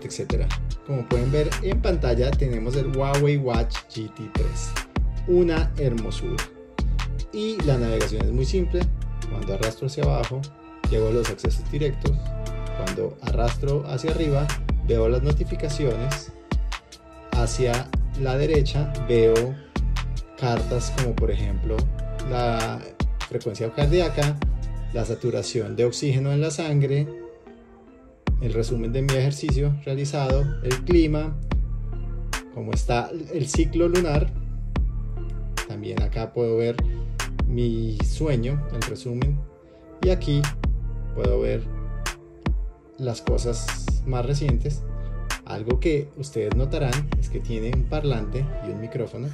etcétera. Como pueden ver en pantalla tenemos el Huawei Watch GT 3, una hermosura, y la navegación es muy simple. Cuando arrastro hacia abajo llevo los accesos directos, cuando arrastro hacia arriba veo las notificaciones, hacia la derecha veo cartas como por ejemplo la frecuencia cardíaca, la saturación de oxígeno en la sangre, el resumen de mi ejercicio realizado, el clima, cómo está el ciclo lunar. También acá puedo ver mi sueño, el resumen, y aquí puedo ver las cosas más recientes. Algo que ustedes notarán es que tiene un parlante y un micrófono,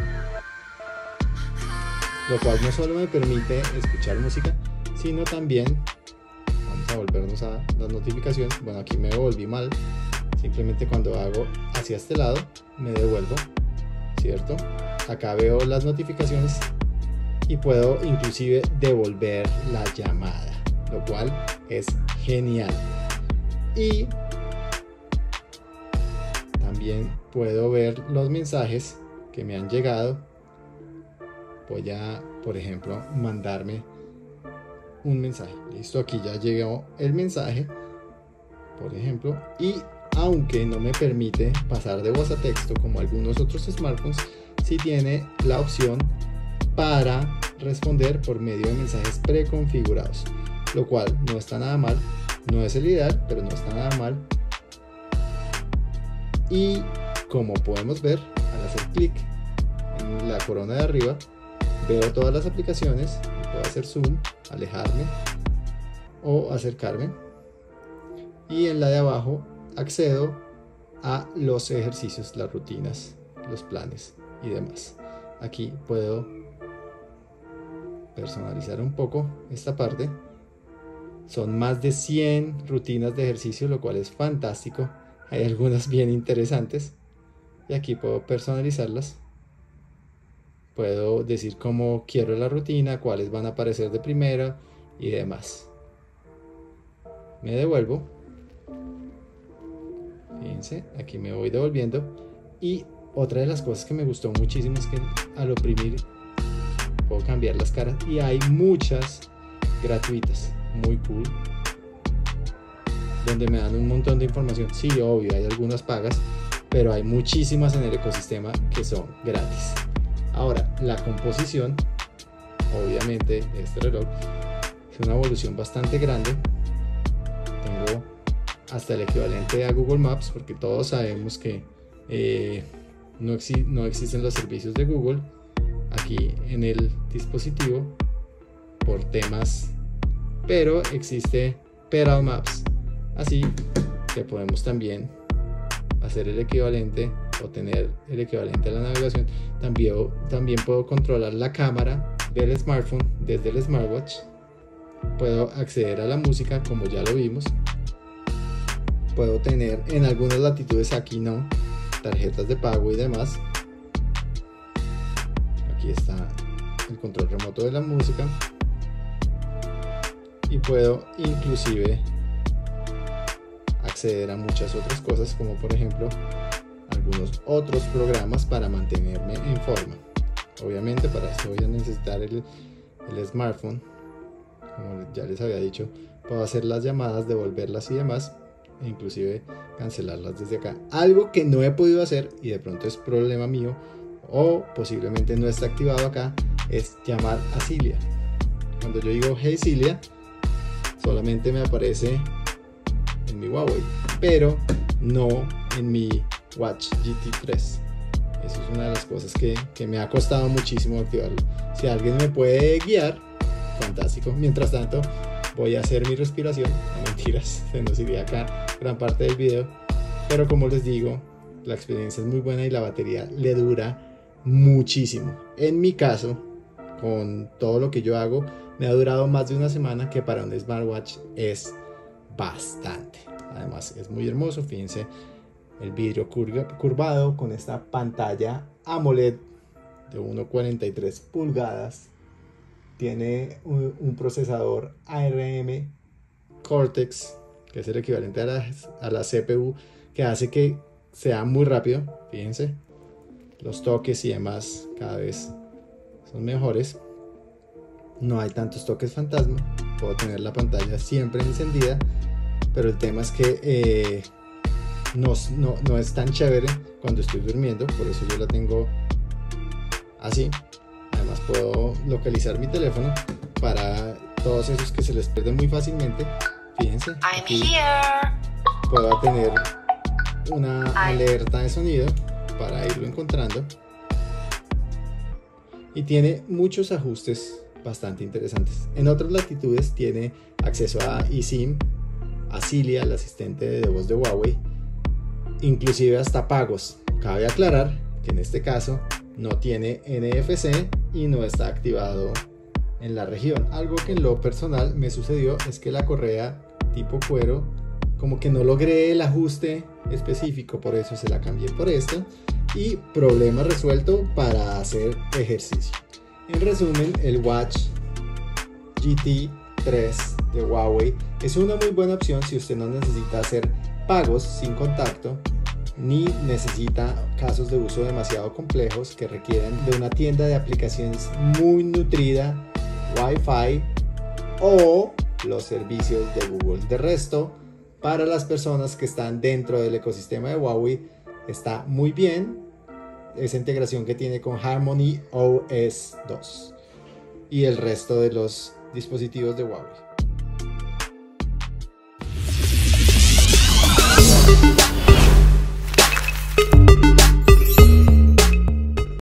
lo cual no solo me permite escuchar música, sino también, vamos a volvernos a las notificaciones. Bueno, aquí me volví mal, simplemente cuando hago hacia este lado me devuelvo, ¿cierto? Acá veo las notificaciones y puedo inclusive devolver la llamada, lo cual es genial. Y también puedo ver los mensajes que me han llegado. Voy a, por ejemplo, mandarme un mensaje. Listo, aquí ya llegó el mensaje, por ejemplo, y aunque no me permite pasar de voz a texto como algunos otros smartphones, sí tiene la opción para responder por medio de mensajes preconfigurados, lo cual no está nada mal. No es el ideal, pero no está nada mal. Y como podemos ver, al hacer clic en la corona de arriba, veo todas las aplicaciones. Puedo hacer zoom, alejarme o acercarme, y en la de abajo accedo a los ejercicios, las rutinas, los planes y demás. Aquí puedo personalizar un poco esta parte. Son más de 100 rutinas de ejercicio, lo cual es fantástico. Hay algunas bien interesantes y aquí puedo personalizarlas. Puedo decir cómo quiero la rutina, cuáles van a aparecer de primera y demás. Me devuelvo. Fíjense, aquí me voy devolviendo. Y otra de las cosas que me gustó muchísimo es que al oprimir puedo cambiar las caras, y hay muchas gratuitas, muy cool, donde me dan un montón de información. Sí, obvio, hay algunas pagas, pero hay muchísimas en el ecosistema que son gratis. Ahora, la composición, obviamente, este reloj es una evolución bastante grande. Tengo hasta el equivalente a Google Maps, porque todos sabemos que no existen los servicios de Google aquí en el dispositivo por temas, pero existe Pedal Maps, así que podemos también hacer el equivalente o tener el equivalente a la navegación. También puedo controlar la cámara del smartphone desde el smartwatch. Puedo acceder a la música como ya lo vimos. Puedo tener en algunas latitudes, aquí no, tarjetas de pago y demás. Aquí está el control remoto de la música, y puedo inclusive acceder a muchas otras cosas, como por ejemplo algunos otros programas para mantenerme en forma. Obviamente para esto voy a necesitar el smartphone. Como ya les había dicho, puedo hacer las llamadas, devolverlas y demás, e inclusive cancelarlas desde acá. Algo que no he podido hacer, y de pronto es problema mío o posiblemente no está activado acá, es llamar a Cilia. Cuando yo digo hey Cilia, solamente me aparece en mi Huawei, pero no en mi Watch GT 3. Eso es una de las cosas que me ha costado muchísimo activarlo. Si alguien me puede guiar, fantástico. Mientras tanto, voy a hacer mi respiración. No, mentiras, se nos iría acá gran parte del video. Pero como les digo, la experiencia es muy buena y la batería le dura muchísimo. En mi caso, con todo lo que yo hago, me ha durado más de una semana, que para un smartwatch es bastante. Además es muy hermoso. Fíjense el vidrio curvado con esta pantalla AMOLED de 1.43 pulgadas. Tiene un procesador ARM Cortex, que es el equivalente a la CPU que hace que sea muy rápido. Fíjense, los toques y demás cada vez son mejores. No hay tantos toques fantasma. Puedo tener la pantalla siempre encendida, pero el tema es que no es tan chévere cuando estoy durmiendo, por eso yo la tengo así. Además puedo localizar mi teléfono para todos esos que se les pierden muy fácilmente. Fíjense, aquí puedo tener una alerta de sonido para irlo encontrando, y tiene muchos ajustes bastante interesantes. En otras latitudes tiene acceso a eSIM, a Cilia, el asistente de voz de Huawei, inclusive hasta pagos. Cabe aclarar que en este caso no tiene NFC y no está activado en la región. Algo que en lo personal me sucedió es que la correa tipo cuero, como que no logré el ajuste específico, por eso se la cambié por esta, y problema resuelto para hacer ejercicio. En resumen, el Watch GT 3 de Huawei es una muy buena opción si usted no necesita hacer pagos sin contacto, ni necesita casos de uso demasiado complejos que requieran de una tienda de aplicaciones muy nutrida, Wi-Fi o los servicios de Google. De resto, para las personas que están dentro del ecosistema de Huawei, está muy bien esa integración que tiene con Harmony OS 2 y el resto de los dispositivos de Huawei.